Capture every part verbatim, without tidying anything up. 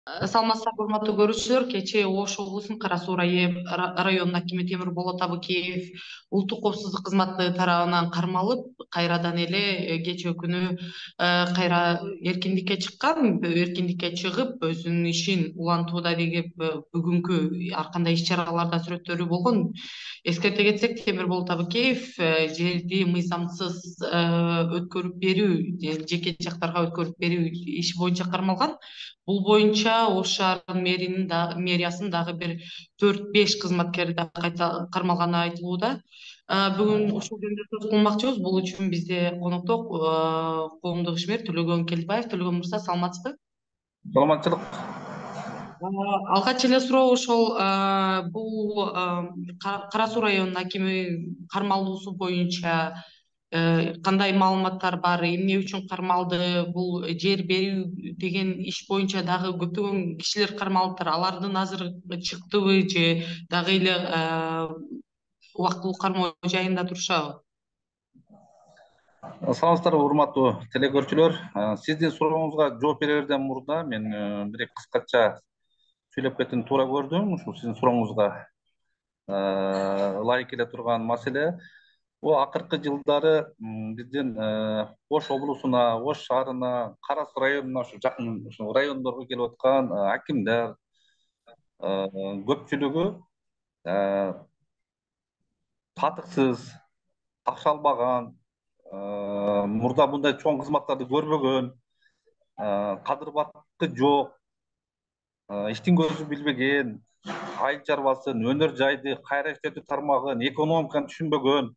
Саламатсыздарбы, урматтуу көрүүчүлөр. Кечээ Ош облусунун Кара Суу районунун акими Темирболот Абыкеев улуттук коопсуздук кызматы тарабынан кармалып, кайрадан эле кечээ күнү кайра эркиндикке чыккан. Эркиндикке чыгып, өзүнүн ишин улантууда деген бүгүнкү ар кандай иш чараларда сүрөттөрү болгон. Эскерте кетсек, Темирболот Абыкеев жерди мыйзамсыз өткөрүп берүү, жеке жактарга өткөрүп берүү иши боюнча кармалган. Бул боюнча Ош шаарынын мэринин да мэриясынын дагы бир төрт беш кызматкери да кайта кармалганы айтылууда. Бүгүн ушул жөнүндө сөз кылмакчыбыз. Бул үчүн бизде конокто коомдук ишмер Төлөгөн Келдибаев. Төлөгөн мырза, саламатсызбы? Саламатчылык. Алгач эле суроо ошол, бул Кара Суу районунун акими кармалуусу боюнча кандай маалыматтар бар, эмне үчүн кармалды, бул жер берүү деген иш боюнча дагы көптөгөн кишилер кармалыптыр. Алардын азыр чыктыбы же дагы эле убактылуу кармоо жайында турушабы? Саламатсыздарбы, урматтуу телекөрүүчүлөр. Сиздин сурооңузга жооп берерден мурда мен бир кыскача сүйлөп кетүүнү туура көрдүм. Ушул сиздин сурооңузга ылайык келе турган маселе. Бул акыркы жылдары биздин Ош облусуна, Ош шаарына, Кара Суу районуна, ушу жакын ушул райондорго келип аткан акимдер көпчүлүгү татыксыз, такшалбаган, мурда мындай чоң кызматтарды көрбөгөн, кадыр-баккы жок, иштин көзүн билбеген, айыл чарбасын, өнөр жайды, кайра иштетүү тармагын, экономиканы түшүнбөгөн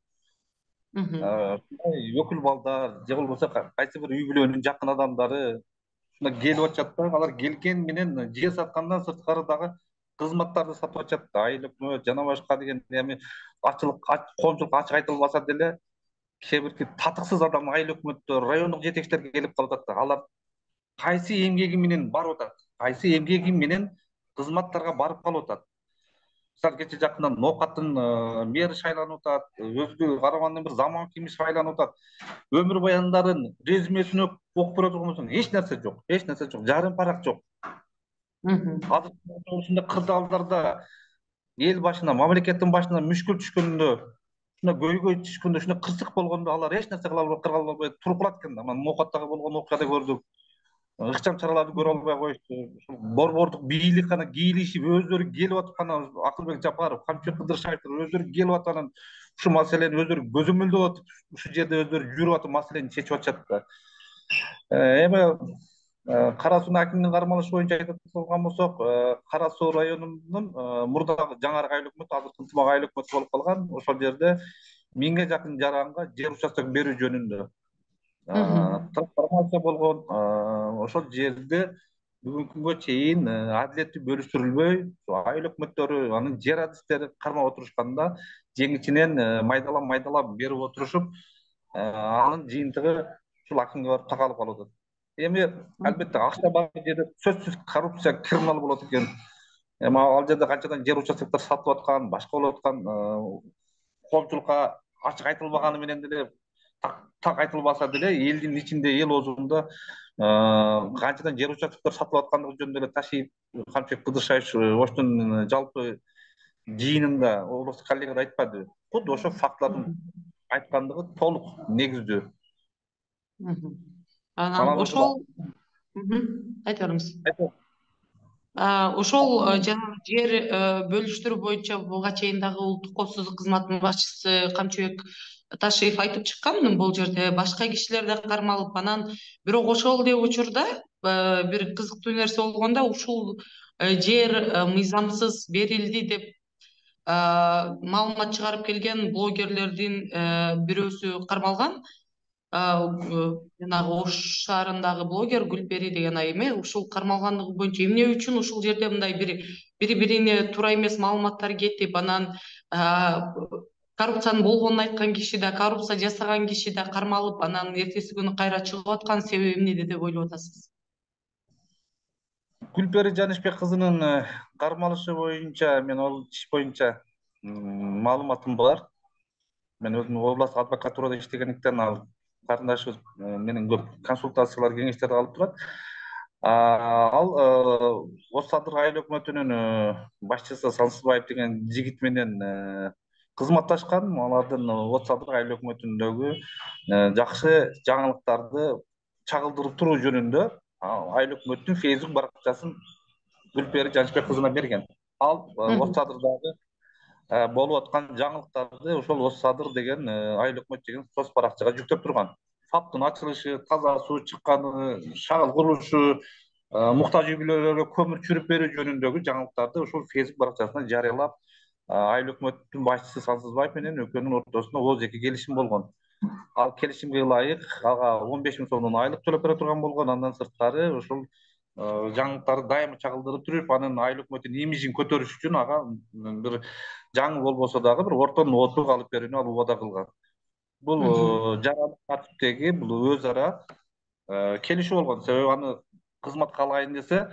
өкүл балдар же болбосо кайсы бир үй бүлөнүн жакын адамдары ушундай келип атышат да. Алар келген менен жер саткандан сырткары дагы кызматтарды сатып атышат. Айыл өкмөт жана башка деген эми ачылык коомчулукка ачык айтылбаса деле кээ бирки татыксыз адам, айыл өкмөттөр, райондук жетекчилер келип калып атат да. Алар кайсы эмгеги менен барып атат, кайсы эмгеги менен кызматтарга барып калып атат. Мисалы, кече жакындан Ноокаттын мэри шайланып атат, өзгө Карабандын бир заман кими шайланып атат. Өмүр баяндарын, резюмесин окуп көрө турган эч нерсе жок, эч нерсе жок, жарым парак жок. Азыр ушундай кырдаалдарда эл башына, мамлекеттин башына мүшкүл түшкөндө, ушундай көйгөй түшкөндө, ушундай кырсык болгондо алар эч нерсе кыла албай туруп калат экен да. Мына Ноокаттагы болгон окуяда көрдүк. Ыкчам чараларды көрө албай коюшту. Борбордук бийлик гана кийлишип, өздөрү келип атып гана Акылбек Жапаров, Камчыбек Кыдыршаевдер өздөрү келип атып анан ушу маселени өздөрү көзөмөлдөп атып, ушу жерде өздөрү жүрүп атып маселени чечип атышат да. Эми Кара Суунун акимдин кармалышы боюнча айтып турган болсок, Кара Суу районунун мурдагы жаңыркы айыл өкмөтү, азыр ынтымак айыл өкмөтү болуп калган. Ошол жерде миңге жакын жаранга жер участок берүү жөнүндө трансформация болгон. Ошол жерде бүгүнкү күнгө чейин адилеттүү бөлүштүрүлбөй, айыл өкмөттөрү, анын жер адистери кармап отурушканда жеңичинен майдалап майдалап берип отурушуп, анын жыйынтыгы ушул акимге барып такалып калып атат. Эми албетте акча бар жерде сөзсүз коррупция, криминал болот экен. Эми ал жерде канчадан жер участоктор сатылып аткан, башка болуп аткан, коомчулукка ачык айтылбаганы менен деле, так айтылбаса деле элдин ичинде, эл оозунда канчадан жер участоктор сатылып аткандыгы жөнүндө эле Ташиев, Камчыбек Кыдыршаев Оштун жалпы жыйынында облустук коллегалар айтпадыбы? Кудду ошо фактылардын айткандыгы толук негиздүү. Анан ошол айта бериңиз. Ошол жанагы жер бөлүштүрүү боюнча буга чейин дагы улуттук коопсуздук кызматынын башчысы Камчыбек Ташиев айтып чыккан, бул жерде башка кишилер да кармалып, анан бирок ошол эле учурда бир кызыктуу нерсе болгондо, ушул жер мыйзамсыз берилди деп маалымат чыгарып келген блогерлердин бирөөсү кармалган. Жанагы Ош шаарындагы блогер Гүлпери деген айым, ушул кармалгандыгы боюнча эмне үчүн ушул жерде мындай бири бирине туура эмес маалыматтар кетип, анан коррупциянын болгонун айткан киши да, коррупция жасаган киши да кармалып, анан эртеси күнү кайра чыгып аткан себеби эмнеде деп ойлоп атасыз? Гүлпери Жанышбек кызынын кармалышы боюнча мен ал иш боюнча маалыматым бар. Мен өзүм областык адвокатурада иштегендиктен ал карындашыбыз менен көп консультациялар, кеңештерди алып турат. ал Ош Садыр айыл өкмөтүнүн башчысы Сансызбаев деген жигит менен кызматташкан. Алардын Ош Садыр айыл өкмөтүндөгү жакшы жаңылыктарды чагылдырып туруу жөнүндө айыл өкмөттүн фейсбук баракчасын Гүлпери Жанышбек кызына берген. Ал Ош Садырдагы болуп аткан жаңылыктарды ошол Ош Садыр деген айыл өкмөт деген соц баракчага жүктөп турган. ФАПтын ачылышы, таза суу чыкканы, шагыл курулушу, муктаж үй бүлөлөргө көмүр чүрүп берүү жөнүндөгү жаңылыктарды ушул фейсбук баракчасына жарыялап, айыл өкмөттүн башчысы Сансызбаев менен экөөнүн ортосунда ооз-эки келишим болгон. Ал келишимге ылайык ага он беш миң сомдон айлык төлөп бере турган болгон. Андан сырткары ушул жаңылыктарды дайыма чагылдырып туруп, анын айыл өкмөттүн имижин көтөрүш үчүн ага бир жаңы болбосо дагы бир орто нооту алып берүүнү ал убада кылган. Бул жарандык тартиптеги бул өз ара келишүү болгон. Себеби аны кызматка алайын десе,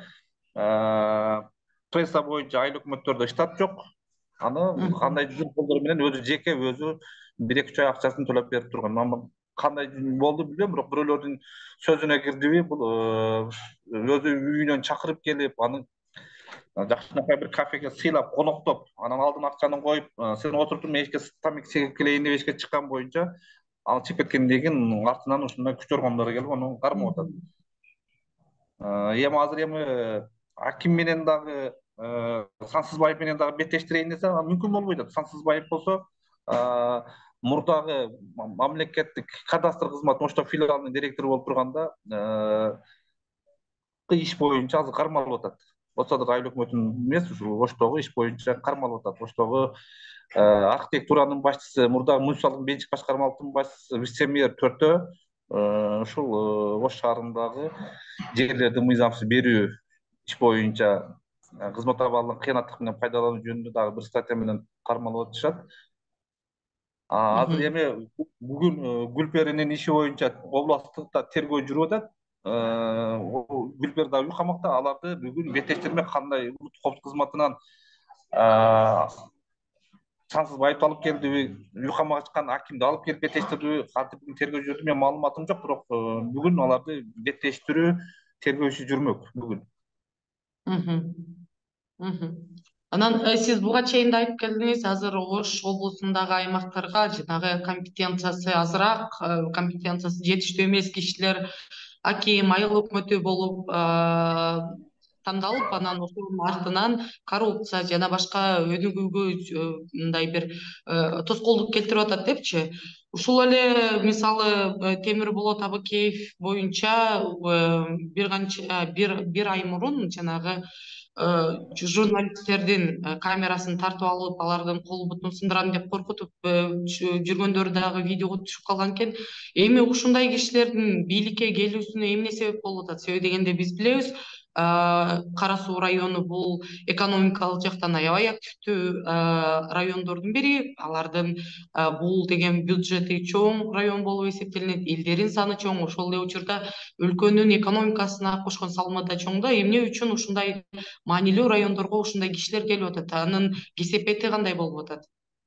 пресса боюнча айыл өкмөттөрдө штат жок. Аны кандайдыр жолдор менен өзү жеке өзү бир эки үч ай акчасын төлөп берип турган. Кандай болду билбейм, бирок бирөөлөрдүн сөзүнө кирдиби, бул өзү үйүнөн чакырып келип, аны жакшынакай бир кафеге сыйлап, коноктоп, анан алдына акчаны коюп, сен отур тур, мен эчке тамеки чегип келейин деп эчке чыккан боюнча ал чыгып кеткенден кийин артынан ушундай күч органдары келип аны кармап атат. Эми азыр эми аким менен дагы Сансызбаев менен дагы беттештирейин десе мүмкүн болбой атат. Сансызбаев болсо мурдагы мамлекеттик кадастр кызматы Ошто филиалынын директору болуп турганда иш боюнча азыр кармалып атат. Ош Садыр айыл өкмөтүнүн эмес, ушул Оштогу иш боюнча кармалып атат. Оштогу архитектуранын башчысы, мурдагы муниципалдык менчик башкармалыктын башчысы, вице-мэр төртөө ушул Ош шаарындагы жерлерди мыйзамсыз берүү иш боюнча кызмат абалын кыянаттык менен пайдалануу жөнүндө дагы бир статья менен кармалып атышат. Азыр эми бүгүн Гүлперинин иши боюнча областтыкта тергөө жүрүп атат. Гүлпер дагы үй камакта. Аларды бүгүн беттештирмек, кандай улуттук коопсуздук кызматынан Сансызбаевди алып келдиби, үй камакка чыккан акимди алып келип беттештирдиби, кантип тергөө жүрдү, менин маалыматым жок, бирок бүгүн аларды беттештирүү тергөө иши жүрмөк бүгүн. Анан сиз буга чейин да айтып келдиңиз, азыр Ош облусундагы аймактарга жанагы компетенциясы азыраак, компетенциясы жетиштүү эмес кишилер аким, айыл өкмөтү болуп тандалып, анан ошонун артынан коррупция жана башка өнүгүүгө мындай бир тоскоолдук келтирип атат депчи. Ушул эле мисалы Темирболот Абыкеев боюнча бир канча бир ай мурун жанагы журналисттердин камерасын тартып алып, алардын кол бутун сындырам деп коркутуп жүргөндөрү дагы видеого түшүп калган экен. Эми ушундай кишилердин бийликке келүүсүнө эмне себеп болуп атат? Себеби дегенде биз билебиз, Кара Суу району бул экономикалык жактан аябай активдүү райондордун бири. Алардын бул деген бюджети чоң район болуп эсептелинет, элдерин саны чоң, ошол эле учурда өлкөнүн экономикасына кошкон салымы да чоң да. Эмне үчүн ушундай маанилүү райондорго ушундай кишилер келип атат? Анын кесепети кандай болуп атат?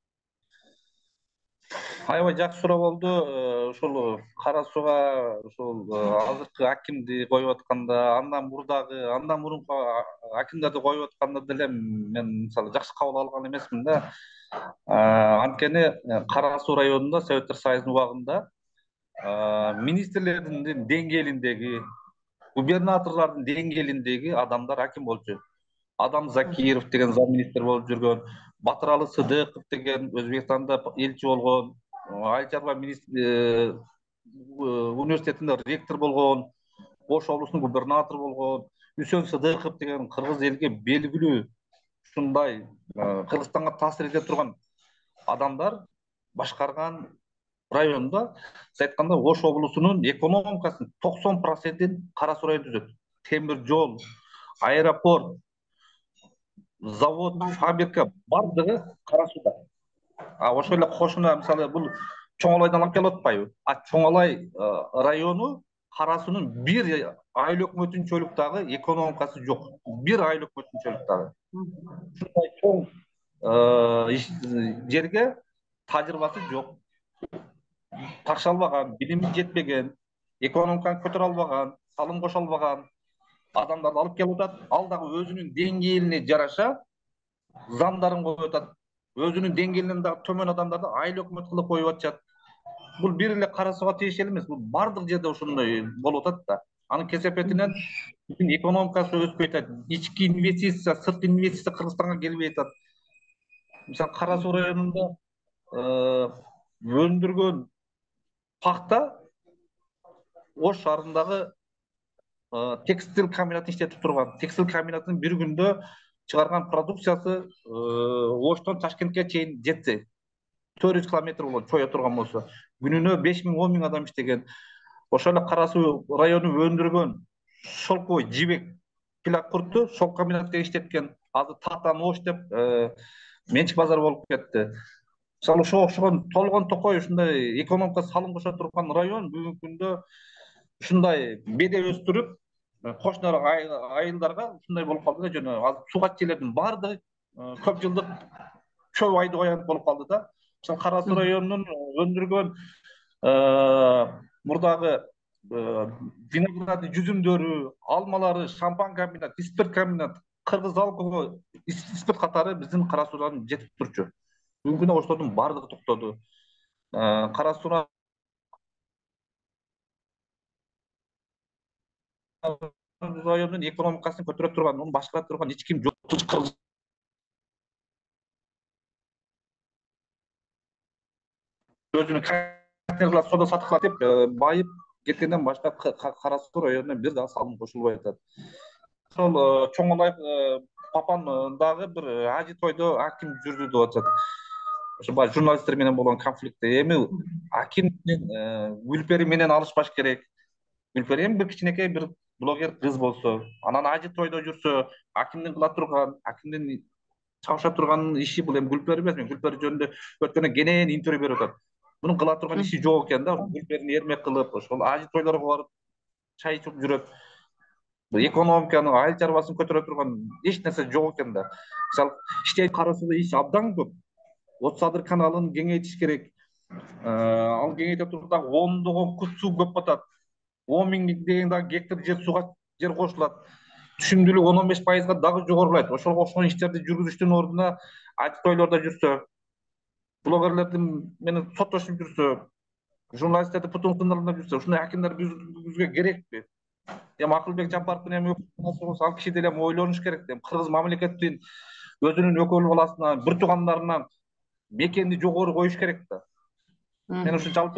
Аябай жакшы суроо болду. Ушул Кара Сууга ушул азыркы акимди коюп атканда, андан мурдагы, андан мурунку акимдерди коюп атканда деле мен мисалы жакшы кабыл алган эмесмин да. Анткени Кара Суу районунда Советтер Союзунун убагында министрлердин деңгээлиндеги, губернаторлордун деңгээлиндеги адамдар аким болчу. Адам Закиров деген замминистр болуп жүргөн, Батыралы Сыдыков деген Өзбекстанда элчи болгон, Айыл чарба университетинде ректор болгон, Ош облусунун губернатору болгон, Үсөн Сыдыков деген кыргыз элге белгилүү ушундай Кыргызстанга таасир эте турган адамдар башкарган районда, сиз айткандай, Ош облусунун экономикасынын токсон процентин Кара Суу району түзөт. Темир жол, аэропорт, завод, фабрика бардыгы Кара Сууда. Ошол эле кошуна мисалы бул Чоңалайдан алып келип атпайбы? А Чоңалай району Кара Суунун бир айыл өкмөтүнүн чөлүктагы экономикасы жок. Бир айыл өкмөтүнүн чөлүктагы. Ушундай чоң жерге тажрыйбасы жок. Такша албаган, билими жетпеген, экономиканы көтөрө албаган, салым кошо албаган. адамдарды алып келип атат, ал дагы өзүнүн деңгээлине жараша замдарын коюп атат. Өзүнүн деңгээлинен дагы төмөн адамдарды айыл өкмөт кылып коюп атышат. Бул бир эле Кара Сууга тиешелүү эмес, бул бардык жерде ошондой болуп атат да. Анын кесепетинен биздин экономикасы өспөй атат, ички инвестиция, сырткы инвестиция Кыргызстанга келбей атат. Мисалы Кара Суу районунда өндүргөн пахта Ош шаарындагы текстиль комбинатын иштетип турган. Текстиль комбинатынын бир күндө чыгарган продукциясы Оштон Ташкентке чейин жетсе, төрт жүз километр болот чоя турган болсо, күнүнө беш миң он миң адам иштеген. Ошол эле Кара Суу району өндүргөн шелковый жибек пилак курту шелк комбинатка иштеткен. Азыр Татан Ош деп менчик базар болуп кетти. Мисалы ошого окшогон толгон токой ушундай экономика салым кошо турган район бүгүнкү күндө ушундай беде өстүрүп, кошуна айылдарга ушундай болуп калды да, жана азыр суугат жерлердин баардыгы көп жылдык чөп айдоо аянт болуп калды да. Мисалы Кара Суу районунун өндүргөн мурдагы виноградный жүзүмдөрү, алмалары, шампан комбинат, спирт комбинат, Кыргыз алкого спирт катары биздин Кара Суудан жетип турчу. Бүгүнкү күндө ошолордун баардыгы токтоду. Кара Суу районунун экономикасын көтөрө турган, муну башкара турган эч ким жок. Өзүнүн контейнерлер соода сатып кылат деп байып кеткенден баштап Кара Суу районуна бир дагы салым кошулбай атат. Ошол Чоңолай Папандагы бир ажы тойдо аким жүрдү деп атышат. Ошо баягы журналисттер менен болгон конфликтте эми аким менен Гүлпери менен алышпаш керек. Гүлпери эми бир кичинекей бир блогер кыз болсо, анан ажы тойдо жүрсө, акимдин кыла турган, акимдин чабыша турган иши бул эми Гүлпери эмес. Мен Гүлпери жөнүндө өткөндө кенен интервью берип атат. Мунун кыла турган иши жок экен да. Гүлперини эрмек кылып, ошол ажы тойлорго барып чай ичип жүрөт. Экономиканы, айыл чарбасын көтөрө турган эч нерсе жок экен да. Мисалы иштей Кара Сууда иш абдан көп. Отуз адыр каналын кеңейтиш керек. Ал кеңейте туруп дагы ондогон кут суу көп батат. он миң деген дагы гектар жер сууга жер кошулат. Түшүмдүүлүк он он беш пайызга дагы жогорулайт. Ошого окшогон иштерди жүргүзүштүн ордуна ажы тойлордо жүрсө, блогерлердин менен соттошуп жүрсө, журналисттерди путун сындырып жүрсө, ушундай акимдер бизге керекпи? Эми Акылбек Жапаровдун эми ал киши деле ойлонуш керек. Эми Кыргыз мамлекеттин өзүнүн өкөл баласына, бир туугандарына мекенди жогору коюш керек да. Мен ушу жалпы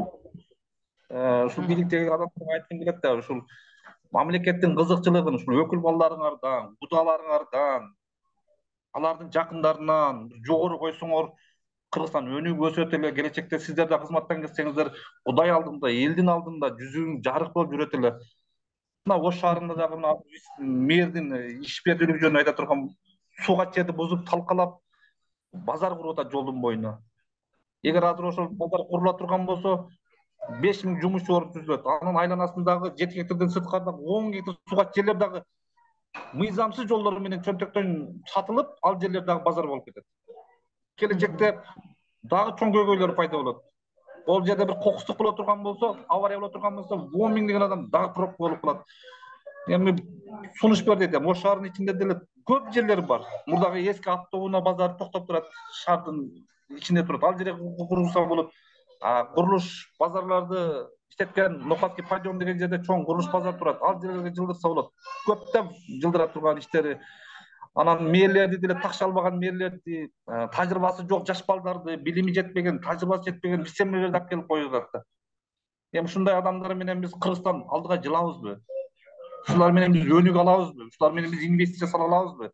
ушул бийликтеги адамдарга айткым келет да, ушул мамлекеттин кызыкчылыгын, ушул өкүл балдарыңардан, кудаларыңардан, алардын жакындарынан жогору койсоңор, Кыргызстан өнүгүп өсөт эле. Келечекте сиздер да кызматтан кетсеңиздер, Кудай алдында, элдин алдында жүзүң жарык болуп жүрөт эле. Мына Ош шаарында дагы мына мэрдин ишмердүүлүгү жөнүндө айта турган, суугат жерди бузуп талкалап базар куруп атат жолдун боюна. Эгер азыр ошол базар курула турган болсо, беш миң жумушчу орун түзүлөт. Анын айланасындагы жети гектардан сырткары он гектар суугат жерлер дагы мыйзамсыз жолдор менен чөнтөктөн сатылып, ал жерлер дагы базар болуп кетет. Келечекте дагы чоң көйгөйлөр пайда болот. Ол жерде бир кокустук боло турган болсо, авария боло турган болсо, он миңдеген адам дагы пробка болуп калат. Эми сунуш бер дейт. Ош шаарынын ичинде деле көп жерлер бар. Мурдагы эски автоунаа базары токтоп турат, шаардын ичинде турат. Ал жерге курулса болот. Курулуш базарларды иштеткен Нокатский Падион деген жерде чоң курулуш базар турат. Ал жерлерге жылдырса болот. Көптөп жылдыра турган иштери. Анан мэрлерди деле такша албаган мэрлерди, тажрыйбасы жок жаш балдарды, билими жетпеген, тажрыйбасы жетпеген бисемелерди алып келип коюп атат. Эми ушундай адамдар менен биз Кыргызстан алдыга жылабызбы? Ушулар менен биз өнүгө алабызбы? Ушулар менен биз инвестиция сала алабызбы?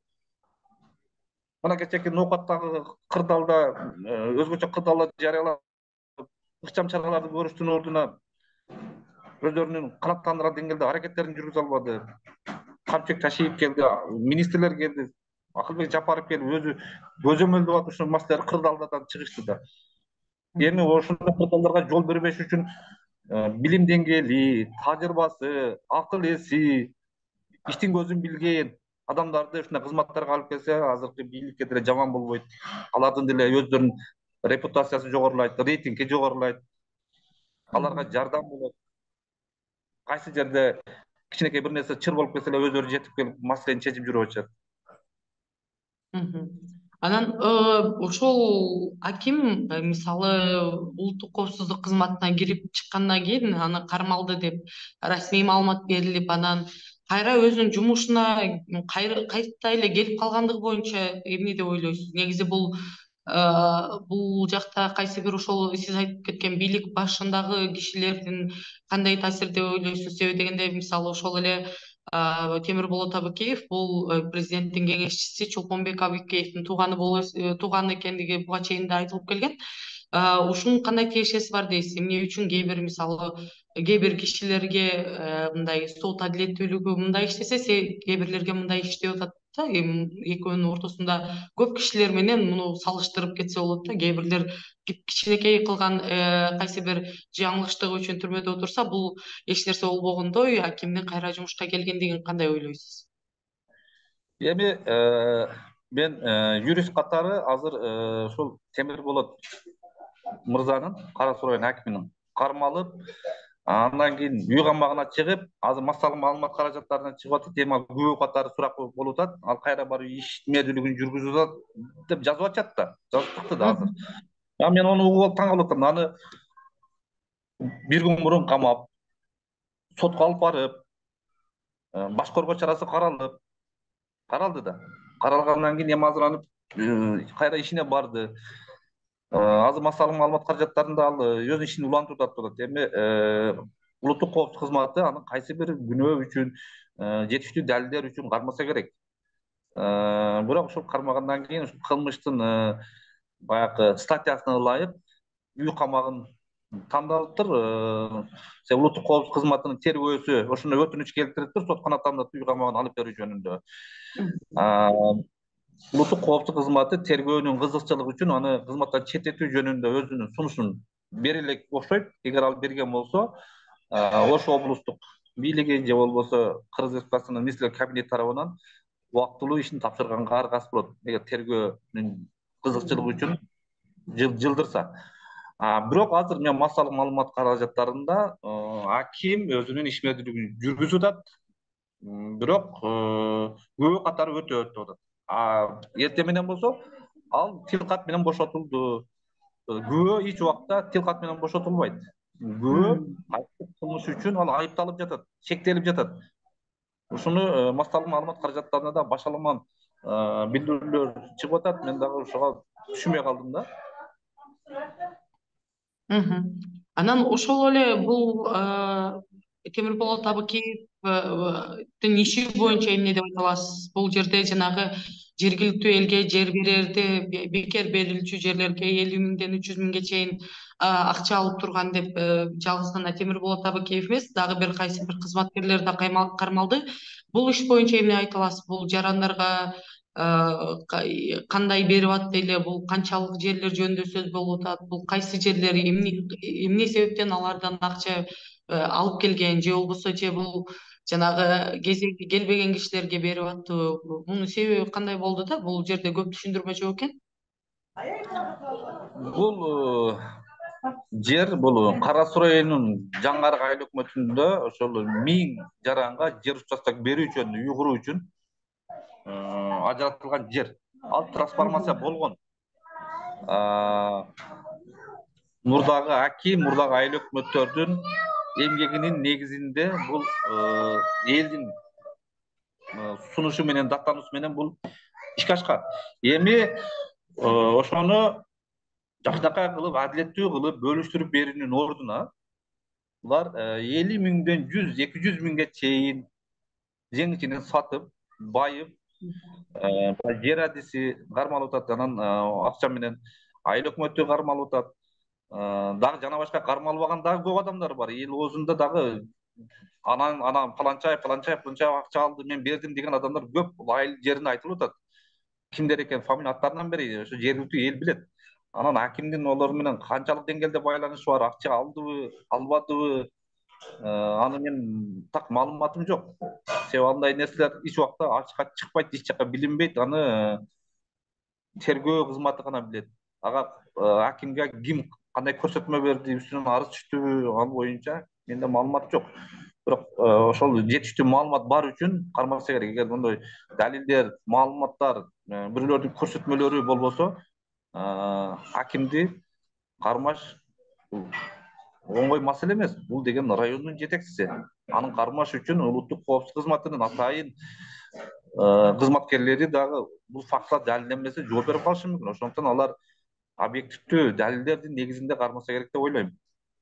Мына кечээки Нокаттагы кырдаалда, өзгөчө кырдаалда жарыялап, ыкчам чараларды көрүштүн ордуна өздөрүнүн канааттандырган деңгээлде аракеттерин жүргүзө албады. Камчек Ташиев келди, министрлер келди, Акылбек Жапаров келип өзү көзөмөлдөп атып ушул маселелер кырдаалдан чыгышты да. Эми ошондой кырдаалдарга жол бербеш үчүн билим деңгээли, тажрыйбасы, акыл эси, иштин көзүн билген адамдарды ушундай кызматтарга алып келсе, азыркы бийликке деле жаман болбойт. Алардын деле өздөрүнүн репутациясы жогорулайт, рейтинги жогорулайт. Аларга жардам болот. Кайсы жерде кичинекей бир нерсе чыр болуп кетсе эле өздөрү жетип келип маселени чечип жүрүп атышат. Мгм. Анан э, ошол аким э, мисалы улуттук коопсуздук кызматына кирип чыккандан кийин аны кармалды деп расмий маалымат берилип, анан кайра өзүнүн жумушуна кайра- кайта эле келип калгандыгы боюнча эмне деп ойлойсуз? Негизи бул э, бул жакта кайсы бир ошол сиз айтып кеткен бийлик башындагы кишилердин кандай таасир деп ойлойсуз? Себеби дегенде мисалы ошол эле а, Темир Болот Абыкеев бул э, президенттин кеңешчиси Чолпонбек Абыкеевдин тууганы боло э, тууганы экендиги буга чейин да айтылып келген. А, ушунун кандай тиешеси бар дейсиз? Эмне үчүн кээ бир мисалы кээ бир кишилерге э, мындай сот адилеттүүлүгү мындай иштесе, се- кээ бирлерге мындай иштеп атат да, эми экөөнүн ортосунда көп кишилер менен муну салыштырып кетсе болот да. Кээ бирлер кип- кичинекей кылган э, кайсы бир жаңылыштыгы үчүн түрмөдө отурса, бул эч нерсе болбогондой акимдин кайра жумушка келгендигин кандай ойлойсуз? Эми э, мен э, юрист катары азыр э, ушул Темир Болот мырзанын, Кара Суу району акиминин кармалып, андан кийин үй камагына чыгып, азыр массалык маалымат каражаттарына чыгып атат. Эми ал күбө катары сурак болуп атат. Ал кайра барып ишмердүүлүгүн жүргүзүп атат деп жазып атышат да, жазып чыкты да азыр. Мгм. А мен ону угуп алып таң калып атам. Аны бир күн мурун камап, сотко алып барып, э, баш коргоо чарасы каралып, каралды да. Каралгандан кийин эми азыр аны э, кайра ишине барды. Э, азыр массалык маалымат каражаттарында ал э, өз ишин улантып атат. Эми э, улуттук коопсуздук кызматы анын кайсы бир күнөө үчүн, э, жетиштүү далилдер үчүн кармаса керек. Э, бирок ушул кармагандан кийин ушул кылмыштын э, баягы статьясына ылайык үй камагын тандалыптыр. Э, се улуттук коопсуздук кызматынын тергөөсү ошондой өтүнүч келтириптир сот канаттандырып үй камагына алып берүү жөнүндө. А, улуттук коопсуздук кызматы тергөөнүн кызыкчылыгы үчүн аны кызматтан четтетүү жөнүндө өзүнүн сунушун бере элек окшойт. Эгер ал берген болсо, а, Ош облустук бийлиги же болбосо Кыргыз Республикасынын Министрлер кабинети тарабынан убактылуу ишин тапшырганга аргасы болот. Эгер тергөөнүн кызыкчылыгы үчүн жыл- жылдырса. А, бирок азыр мен массалык маалымат каражаттарында э, аким өзүнүн ишмердүүлүгүн жүргүзүп атат. М, бирок э, күбө катары өтөт деп атат. А эртең менен болсо ал тилкат менен бошотулду. Э, Күбө эч убакта тилкат менен бошотулбайт. Күбө Мгм. кайсы кылмыш үчүн ал айыпталып жатат, шектелип жатат. Ушуну э, массалык маалымат каражаттарына да башаламан э, билдирүүлөр чыгып атат. Мен дагы ошого түшүнбөй калдым да. Мгм. Анан ошол эле бул э, Темир Болот Абыкеевдин иши боюнча эмне деп айта аласыз? Бул жерде жанагы жергиликтүү элге жер берерде бе- бекер берилчү жерлерге элүү миңден үч жүз миңге чейин а, акча алып турган деп э, жалгыз гана Темир Болот Абыкеев эмес, дагы бир кайсы бир кызматкерлер да каймал- кармалды. Бул иш боюнча эмне айта аласыз? Бул жарандарга э, кай- кандай берип атты эле, бул канчалык жерлер жөнүндө сөз болуп атат, бул кайсы жерлер, эмне эмне себептен алардан акча э, алып келген, же болбосо же бул жанагы кезеги келбеген кишилерге берип аттыбы, мунун себеби кандай болду да? Бул жерде көп түшүндүрмө жок экен. Бул э, жер бул Кара Суу районунун Жаңы Арык айыл өкмөтүндө ошол миң жаранга жер участок берүү үчүн, үй куруу үчүн э, ажыратылган жер. Ал трансформация болгон. А, мурдагы аким, мурдагы айыл өкмөттөрдүн эмгегинин негизинде бул э, элдин э, сунушу менен, даттануусу менен бул ишке ашкан. Эми э, ошону жакшынакай кылып, адилеттүү кылып бөлүштүрүп берүүнүн ордуна булар элүү миңден жүз, эки жүз миңге чейин жеңишинен сатып, байып, э, жер адиси кармалып атат. Анан э, акча менен айыл өкмөтү кармалып атат. Э, Дагы жана башка кармалбаган дагы көп адамдар бар. Эл оозунда дагы анан анан паланчаев, паланчаев мынча акча алды, мен бердим деген адамдар көп. Бул айыл жерин айтылып атат. Кимдер экен фамилия аттарынан бери ошо жергиликтүү эл билет. Анан акимдин олор менен канчалык деңгээлде байланышы бар, акча алдыбы, албадыбы, э, аны мен так маалыматым жок. Себеби андай нерселер эч убакта ачыкка чыкпайт, эч жакка билинбейт. Аны э, тергөө кызматы гана билет. Ага э, акимге ким кандай көрсөтмө берди, үстүнөн арыз түштүбү, ал боюнча менде маалымат жок. бирок ошол жетиштүү маалымат бар үчүн кармаса керек. Эгер мындай далилдер, маалыматтар, бирөөлөрдүн көрсөтмөлөрү болбосо, акимди кармаш бул оңой маселе эмес. Бул деген райондун жетекчиси. Анын кармаш үчүн улуттук коопсуздук кызматынын атайын кызматкерлери дагы бул фактылар далилденбесе жооп берип калышы мүмкүн. Ошондуктан алар объективдүү далилдердин негизинде кармаса керек деп ойлойм.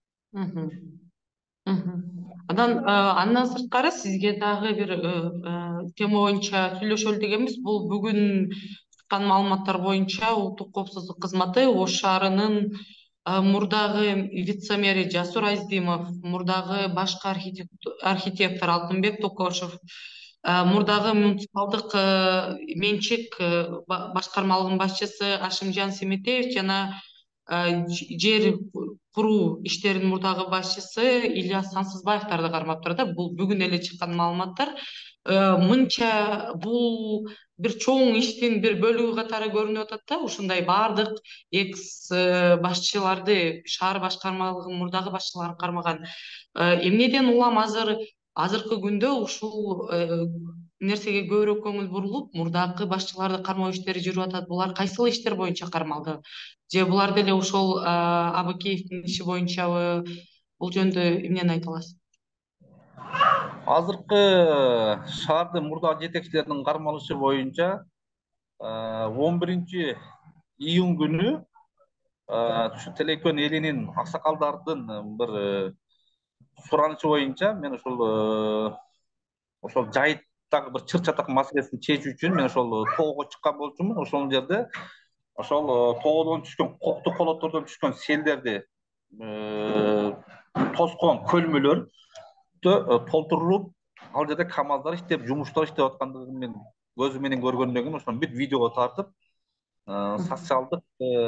Анан андан сырткары сизге дагы бир тема боюнча сүйлөшөлү дегенбиз. Бул бүгүн чыккан маалыматтар боюнча улуттук коопсуздук кызматы Ош шаарынын мурдагы вице-мэри Жасур Аздимов, мурдагы башкы архитектор Алтынбек Токошов, мурдагы муниципалдык менчик башкармалыгынын башчысы Ашимжан Семетеев жана жер куруу иштеринин мурдагы башчысы Ильяс Сансызбаевдарды кармап турат. Бул бүгүн эле чыккан маалыматтар. Мынча бул бир чоң иштин бир бөлүгү катары көрүнүп атат да, ушундай баардык экс башчыларды, шаар башкармалыгынын мурдагы башчыларын кармаган. Эмнеден улам азыр азыркы күндө ушул нерсеге көбүрөөк көңүл бурулуп, мурдагы башчыларды кармоо иштери жүрүп атат? Булар кайсыл иштер боюнча кармалды? Же булар деле ошол Абыкеевдин иши боюнчабы? Бул жөнүндө эмнени айта аласыз? Азыркы шаардын мурдагы жетекчилеринин кармалышы боюнча он биринчи июнь күнү ушу Телекөн элинин аксакалдардын бир суранычы боюнча мен ошол ошол жайыттагы бир чыр чатак маселесин чечүү үчүн мен ошол тоого чыккан болчумун. Ошол жерде ошол тоодон түшкөн кокту колотордон түшкөн селдерди тоскон көлмөлөр толтурулуп, ал жерде камаздар иштеп, жумуштар иштеп аткандыгын мен көзүм менен көргөндөн кийин ошону бүт видеого тартып, социалдык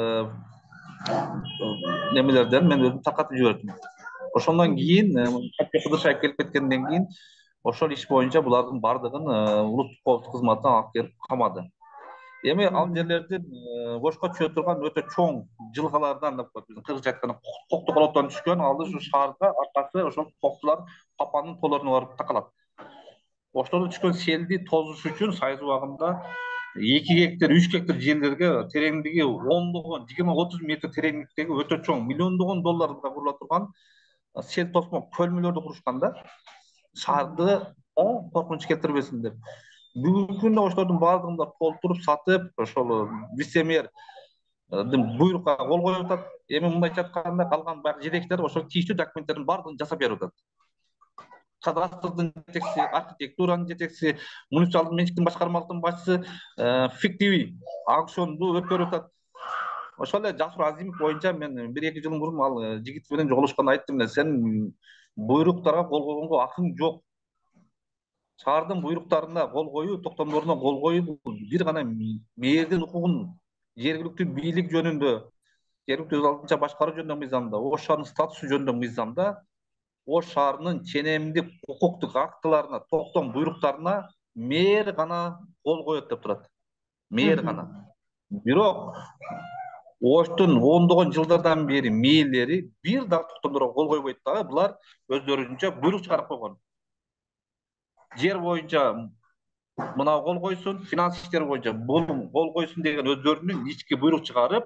немелерден мен өзүм таркатып жибердим. Ошондон кийин Кыдыршаев келип кеткенден кийин ошол иш боюнча булардын бардыгын улуттук коопсуздук кызматы алып келип камады. Эми ал жерлердин бошко түшө турган өтө чоң жылгалардан деп коет, биздин кыргызча айтканда кокту колоттон түшкөн, ал ушу шаарга аркасы ошол коктулар папанын тоолоруна барып такалат. Ошолордон түшкөн селди тозуш үчүн сайыз убагында эки гектар, үч гектар жерлерге тереңдиги ондогон, жыйырма отуз метр тереңдиктеги өтө чоң, миллиондогон долларга курула турган сел тоскон көлмөлөрдү курушкан да, шаарды коркунуч келтирбесин деп. Бүгүнкү күндө ошолордун баардыгын да толтуруп сатып, ошол вице-мэрдин буйрукка кол коюп атат. Эми мындайча айтканда калган баягы жетекчилер ошол тиештүү документтердин баардыгын жасап берип атат. Кадастрдын жетекчиси, архитектуранын жетекчиси, муниципалдык менчиктин башкармалыктын башчысы фиктивий аукционду өткөрүп атат. Ошол эле Жасур Азимов боюнча мен бир эки жыл мурун ал жигит менен жолугушканда айттым эле, сен буйруктарга кол койгонго акың жок. Шаардын буйруктарына кол коюу, токтомдоруна кол коюу бул бир гана мэрдин укугун, жергиликтүү бийлик жөнүндө, жергиликтүү өз алдынча башкаруу жөнүндө мыйзамда, Ош шаарынын статусу жөнүндө мыйзамда, Ош шаарынын ченемдик укуктук актыларына, токтом буйруктарына мэр гана кол коет деп турат. Мэр гана. Бирок Оштун ондогон жылдардан бери мэрлери бир дагы токтомдорго кол койбойт дагы, булар өздөрүнчө буйрук чыгарып койгон. Жер боюнча мына кол койсун, финанс иштер боюнча бул кол койсун деген өздөрүнүн ички буйрук чыгарып,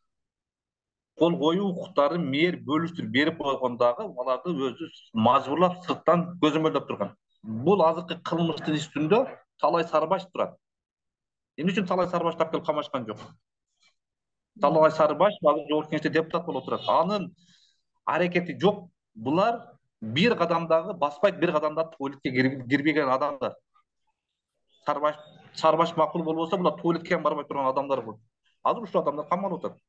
кол коюу укуктарын мэр бөлүштүрүп берип койгон дагы, аларды өзү мажбурлап сырттан көзөмөлдөп турган. Бул азыркы кылмыштын үстүндө Талай Сарыбаш турат. Эмне үчүн Талай Сарыбаш тап келип камашкан жок? Талай Сарыбаш азыр жогорку кеңеште депутат болуп турат. Анын аракети жок. Булар бир кадамдагы баспайт, бир кадамда туалетке кирбеген адамдар. Сарыбаш Сарыбаш макул болбосо, булар туалетке барбай турган адамдар бул. Азыр ушул адамдар камалып атат.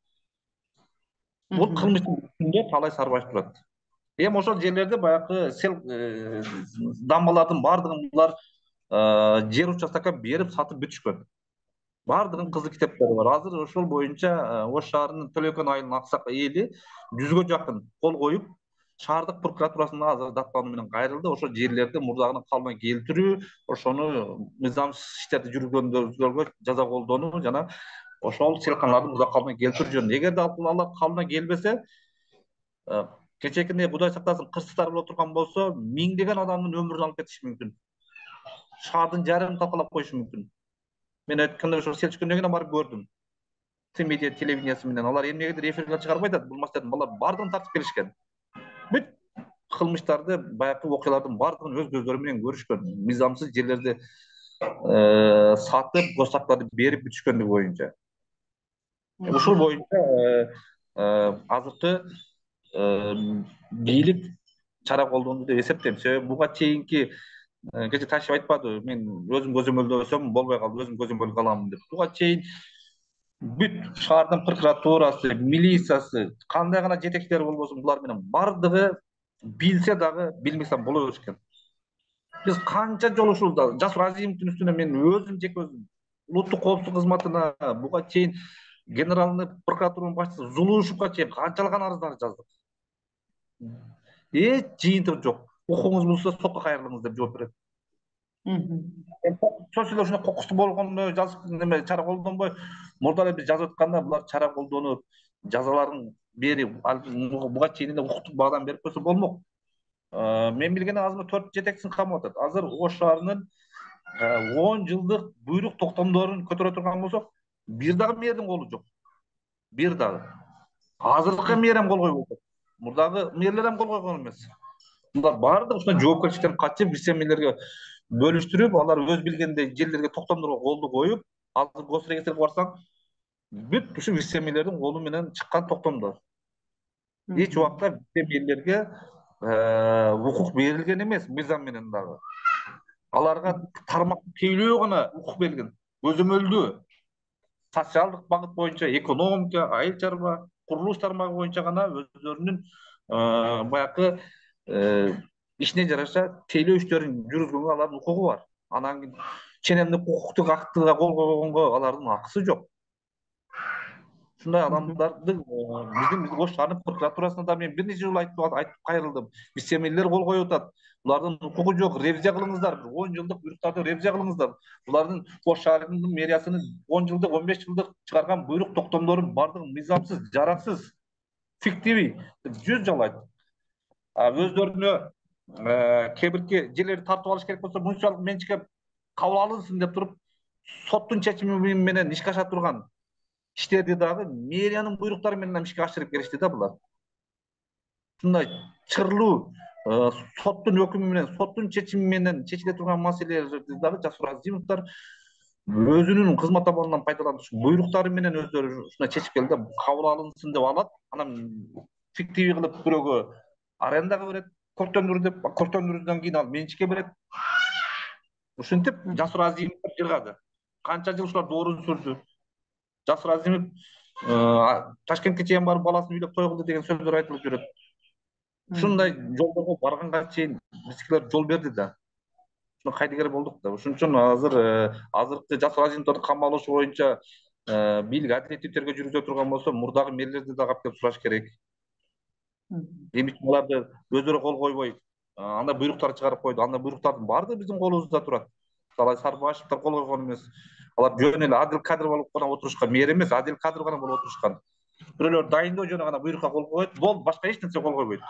Бул кылмыштын үстүндө Талай Сарыбаш турат. Эми ошол жерлерде баягы сел дамбалардын баардыгын булар жер участокко берип сатып бүтүшкөн. Баардыгынын кызыл китептери бар. Азыр ошол боюнча Ош шаарынын Телекөн айылынын аксак эли жүзгө жакын кол коюп, шаардык прокуратурасына азыр даттануу менен кайрылды. Ошол жерлерди мурдагынын калыбына келтирүү, ошону мыйзамсыз иштерди жүргүзгөнгө жаза колдонуу жана ошол селканаларды мурдагы калыбына келтирүү жөнүндө. Эгерде алар калыбына келбесе, кечекине Кудай сактасын кырсыктар боло турган болсо миңдеген адамдын өмүрүн алып кетиши мүмкүн. Шаардын жарымын талкалап коюшу мүмкүн. Мен өткөндө ошо Селчүкүнө барып көрдүм. Медиа телевидениясы менен алар эмнегедир эфирге чыгарбай атат. Бул маселени алар бардыгын тартып келишкен. Бүт кылмыштарды, баягы окуялардын бардыгын өз көздөрү менен көрүшкөн. Мыйзамсыз жерлерди сатып, госактарды берип бүтүшкөндүгү боюнча. Ушул боюнча азыркы бийлик чара колдонду деп эсептейм. Себеби буга чейинки кече Ташев айтпадыбы, мен өзүм көзөмөлдөсөм болбой калды, өзүм көзөмөл каламын деп. Буга чейин бүт шаардын прокуратурасы, милициясы, кандай гана жетекчилер болбосун, булар менен бардыгы билсе дагы билмесе боло беришкен. Биз канча жолу ушул Жасур Азимовдун үстүнө мен өзүм жеке өзүм улуттук коопсуздук кызматына, буга чейин генеральный прокуратуранын башчысы Зулушевга чейин канчалаган арыздар жаздык. Эч жыйынтыгы жок. Укугуңуз булса сотко кайрылыңыз деп жооп берет. Чоч эле ушуна кокустуу болгондо жазып неме чара колдонбой, мурда эле биз жазып атканда булар чара колдонуп, жазаларын берип, буга чейин эле укуктук баадам берип койсо болмок. Мен билгенден азыр төрт жетекчисин камап атат. Азыр Ош шаарынын он жылдык буйрук токтомдорун көтөрө турган болсок, бир дагы мэрдин колу жок. Бир дагы. Азыркы мэр эм кол койбой атат. Мурдагы мэрлер эм кол койгон эмес. Булар баардыгы ушундай жоопкерчиликтен качып, вице мэрлерге бөлүштүрүп, алар өз билгендей жерлерге токтомдорго колду коюп, азыр госрегистрге барсаң, бүт ушу вице мэрлердин колу менен чыккан токтомдор. Эч убакта вице мэрлерге укук берилген эмес, мыйзам менен дагы. Аларга тармактык тейлөө гана укук берилген. Көзөмөлдүү социалдык багыт боюнча, экономика, айыл чарба, курулуш тармагы боюнча гана өздөрүнүн баягы ишине жараша тейлөө иштерин жүргүзгөнгө алардын укугу бар. Анан кийин ченемдик укуктук актыга кол койгонго алардын акысы жок. Ушундай адамдарды биздин Ош шаарынын прокуратурасына да мен бир нече жолу айтып кайрылдым. Вице мэрлер кол коюп атат. Булардын укугу жок, ревизия кылыңыздар, он жылдык буйруктарды ревизия кылыңыздар. Булардын Ош шаарынын мэриясынын он жылдык, он беш жылдык чыгарган буйрук токтомдорун бардыгы мыйзамсыз, жараксыз, фиктивий деп жүз жолу айттым. Өздөрүнө кээ бирки жерлерди тартып алыш керек болсо, муниципалдык менчикке кабыл алынсын деп туруп, соттун чечими менен ишке аша турган иштерди дагы мэриянын буйруктары менен ишке ашырып келишти да булар. Ушундай чырлуу соттун өкүмү менен, соттун чечими менен чечиле турган маселелерди дагы Жасур Азимовдор өзүнүн кызмат абалынан пайдаланып, буйруктары менен өздөрү ушундай чечип келди да, кабыл алынсын деп алат, анан фиктивий кылып бирөөгө арендага берет, көрктөндүрүп, көрктөндүрүүдөн кийин ал менчикке берет. Ушинтип Жасур Азимов жыргады. Канча жыл ушулар доорун сүрдү. Жасур Азимов Ташкентке чейин барып баласын үйлөп той кылды деген сөздөр айтылып жүрөт. Ушундай жолдорго барганга чейин бизкилер жол берди да. Ушуна кайдыгер болдук да. Ошон үчүн азыр азыркы Жасур Азимовдорду камап алыш боюнча бийлик адилеттүү тергөө жүргүзө турган болсо, мурдагы мэрлерди дагы алып келип сураш керек. Эми аларды өздөрү кол койбой, андай буйруктар чыгарып койду. Андай буйруктардын баардыгы биздин колубузда турат. Мисалы Сарбашевдер кол койгон эмес. Алар жөн эле адил кадр болуп гана отурушкан, мэр эмес, адил кадр гана болуп отурушкан. Бирөөлөр дайындоо жөнүнө гана буйрукка кол коет, болду, башка эч нерсе кол койбойт.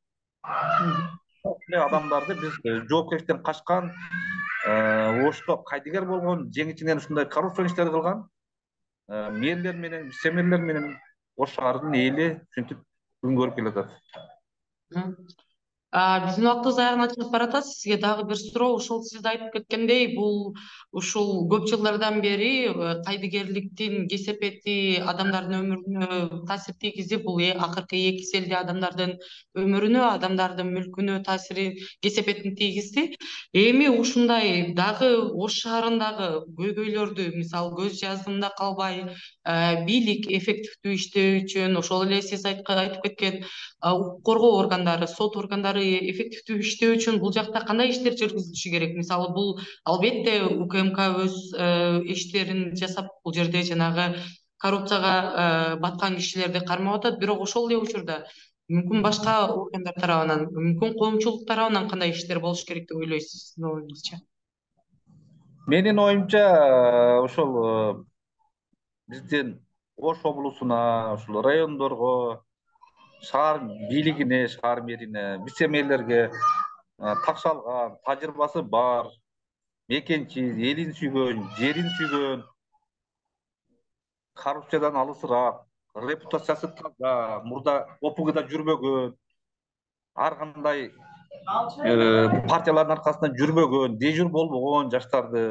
Ушундай адамдарды биз жоопкерчиликтен качкан, Ошто кайдыгер болгон, жең ичинен ушундай коррупцион иштерди кылган мэрлер менен, вице мэрлер менен Ош шаарынын эли ушинтип күн көрүп келатат. Биздин убактыбыз аягына чыгып баратат. Сизге дагы бир суроо. Ушул сиз айтып кеткендей, бул ушул көп жылдардан бери кайдыгерликтин кесепети адамдардын өмүрүнө таасир тийгизип, бул акыркы эки селди адамдардын өмүрүнө, адамдардын мүлкүнө таасирин, кесепетин тийгизди. Эми ушундай дагы Ош шаарындагы көйгөйлөрдү, мисалы көз жаздымда калбай, бийлик эффективдүү иштөө үчүн, ошол эле сиз айтып кеткен укук коргоо органдары, сот органдары эффективдүү иштөө үчүн бул жакта кандай иштер жүргүзүлүшү керек? Мисалы бул албетте УКМК өз иштерин жасап, бул жерде жанагы коррупцияга баткан кишилерди кармап атат, бирок ошол эле учурда мүмкүн башка органдар тарабынан, мүмкүн коомчулук тарабынан кандай иштер болуш керек деп ойлойсуз, сиздин оюңузча? Менин оюмча ошол биздин Ош облусуна, ушул райондорго шаар бийлигине, шаар мэрине, вице мэрлерге такшалган, тажрыйбасы бар, мекенчил, элин сүйгөн, жерин сүйгөн, коррупциядан алысыраак, репутациясы таза, мурда опугда жүрбөгөн, ар кандай партиялардын аркасында жүрбөгөн, дежур болбогон жаштарды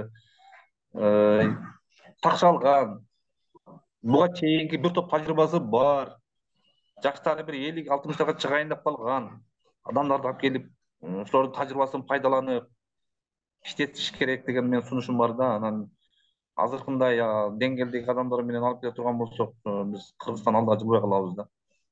такшалган, буга чейинки бир топ тажрыйбасы бар, жаштары бир элүү алтымыштарга чыгайын деп калган адамдарды алып келип, ошолордун тажрыйбасын пайдаланып иштетиш керек деген менин сунушум бар да. Анан азыркындай деңгээлдеги адамдар менен алып кете турган болсок, биз Кыргызстан алдыга жылбай калабыз да.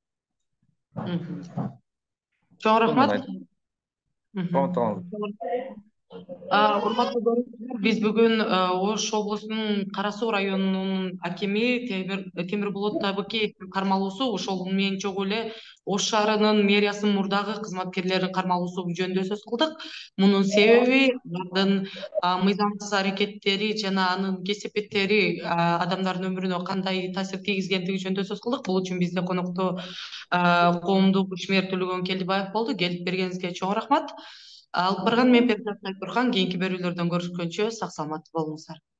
Чоң Ошол менен рахмат. айтып, каматабыз. Урматтуу көрүүчүлөр, биз бүгүн Ош облусунун Кара Суу районунун акими Темир Болот Табыкеевдин кармалуусу, ошол менен чогуу эле Ош шаарынын мэриясынын мурдагы кызматкерлеринин кармалуусу жөнүндө сөз кылдык. Мунун себеби алардын мыйзамсыз аракеттери жана анын кесепеттери адамдардын өмүрүнө кандай таасир тийгизгендиги жөнүндө сөз кылдык. Бул үчүн бизде конокто коомдук ишмер Төлөгөн Келдибаев болду. Келип бергениңизге чоң рахмат. Алып барган мен Перизат Айтурхан. Кийинки берүүлөрдөн көрүшкөнчө сак саламатта болуңуздар.